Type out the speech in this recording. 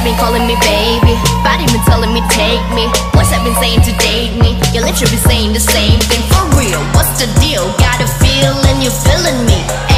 been calling me baby, body been telling me take me. Boys have been saying to date me, your lips should be saying the same thing. For real, what's the deal? Got a feeling you're feeling me.